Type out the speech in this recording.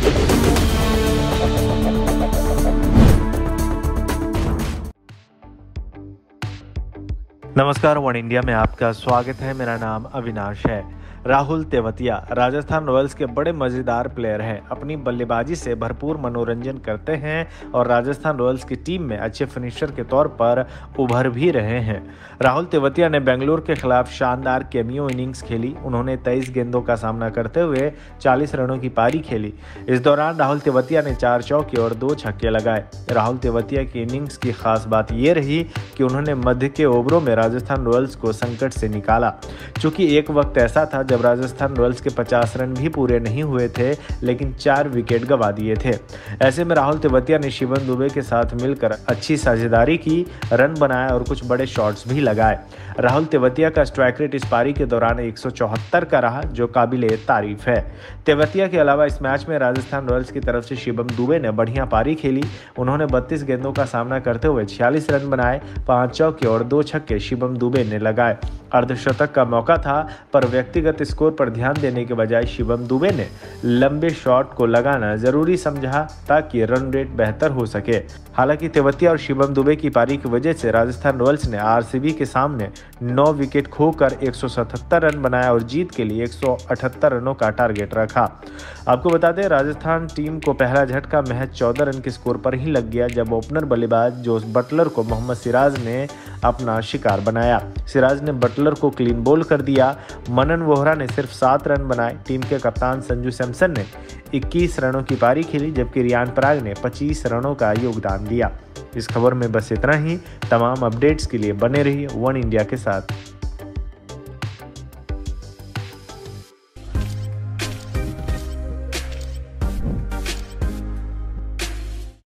नमस्कार, one India में आपका स्वागत है। मेरा नाम अविनाश है। राहुल तेवतिया राजस्थान रॉयल्स के बड़े मजेदार प्लेयर हैं। अपनी बल्लेबाजी से भरपूर मनोरंजन करते हैं और राजस्थान रॉयल्स की टीम में अच्छे फिनिशर के तौर पर उभर भी रहे हैं। राहुल तेवतिया ने बेंगलुरु के खिलाफ शानदार कैमियो इनिंग्स खेली। उन्होंने 23 गेंदों का सामना करते हुए 40 रनों की पारी खेली। इस दौरान राहुल तेवतिया ने 4 चौके और 2 छक्के लगाए। राहुल तेवतिया की इनिंग्स की खास बात यह रही कि उन्होंने मध्य के ओवरों में राजस्थान रॉयल्स को संकट से निकाला। चूंकि एक वक्त ऐसा था जब राजस्थान रॉयल्स के 50 रन भी पूरे नहीं हुए थे, लेकिन 4 विकेट गंवा दिए थे। ऐसे में राहुल तेवतिया ने शिवम दुबे के साथ मिलकर अच्छी साझेदारी की, रन बनाए और कुछ बड़े शॉट्स भी लगाए। राहुल तेवतिया का स्ट्राइक रेट इस पारी के दौरान 174 का रहा, जो काबिले तारीफ है। तेवतिया के अलावा इस मैच में राजस्थान रॉयल्स की तरफ से शिवम दुबे ने बढ़िया पारी खेली। उन्होंने 32 गेंदों का सामना करते हुए 46 रन बनाए। 5 चौके और 2 छक्के शिवम दुबे ने लगाए। अर्धशतक का मौका था, पर व्यक्तिगत स्कोर पर ध्यान देने के बजाय शिवम दुबे ने लंबे शॉट को लगाना जरूरी समझा ताकि रन रेट बेहतर हो सके। हालांकि तेवतिया और शिवम दुबे की पारी की वजह से राजस्थान रॉयल्स ने आरसीबी के सामने 9 विकेट खोकर 177 रन बनाया और जीत के लिए 178 रनों का टारगेट रखा। आपको बता दें, राजस्थान टीम को पहला झटका महज 14 रन के स्कोर पर ही लग गया, जब ओपनर बल्लेबाज जोस बटलर को मोहम्मद सिराज ने अपना शिकार बनाया। सिराज ने बटलर को क्लीन बोल्ड कर दिया। मनन वोहरा ने सिर्फ 7 रन बनाए। टीम के कप्तान संजू सैमसन ने 21 रनों की पारी खेली, जबकि रियान पराग ने 25 रनों का योगदान दिया। इस खबर में बस इतना ही। तमाम अपडेट्स के लिए बने रहिए वन इंडिया के साथ।